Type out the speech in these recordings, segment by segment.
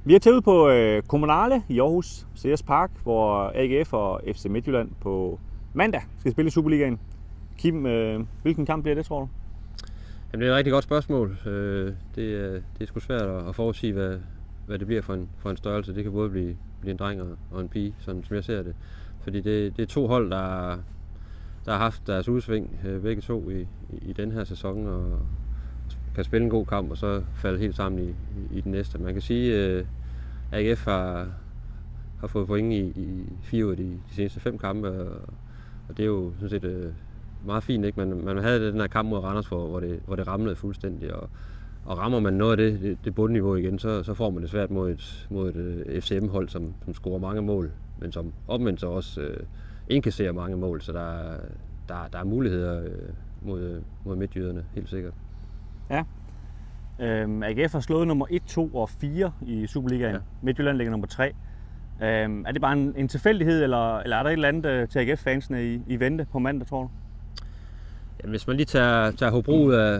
Vi er taget ud på Kommunale i Aarhus, CS Park, hvor AGF og FC Midtjylland på mandag skal spille i Superligaen. Kim, hvilken kamp bliver det, tror du? Jamen, det er et rigtig godt spørgsmål. Det er sgu svært at forudsige, hvad det bliver for en størrelse. Det kan både blive en dreng og en pige, sådan som jeg ser det. Fordi det er to hold, der har haft deres udsving, begge to i den her sæson, og kan spille en god kamp og så falde helt sammen i den næste. Man kan sige, at AGF har fået point i 4 af de seneste 5 kampe, og det er jo sådan set meget fint, ikke? Man havde den her kamp mod Randers, hvor det ramlede fuldstændig, og rammer man noget af det bundniveau igen, så får man det svært mod et FCM-hold, som scorer mange mål, men som omvendt så også indkasserer mange mål, så der er muligheder mod midtjyderne, helt sikkert. Ja. AGF har slået nummer 1, 2 og 4 i Superligaen. Ja. Midtjylland ligger nummer 3. Er det bare en tilfældighed, eller er der et eller andet til AGF-fansene i vente på mandag, tror du? Jamen, hvis man lige tager Hobro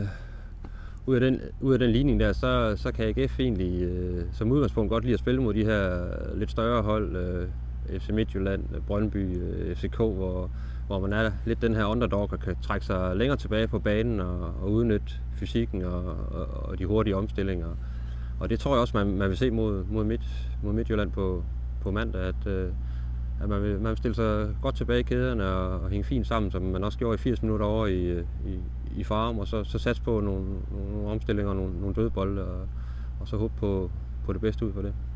ud af den ligning der, så kan AGF egentlig som udgangspunkt godt lide at spille mod de her lidt større hold, FC Midtjylland, Brøndby, FCK, hvor man er lidt den her underdog og kan trække sig længere tilbage på banen og udnytte fysikken og de hurtige omstillinger. Og det tror jeg også, man vil se mod Midtjylland på mandag, at man vil stille sig godt tilbage i kæderne og hænge fint sammen, som man også gjorde i 80 minutter over i Farum, og så satse på nogle omstillinger og nogle dødbolde, og så håbe på det bedste ud for det.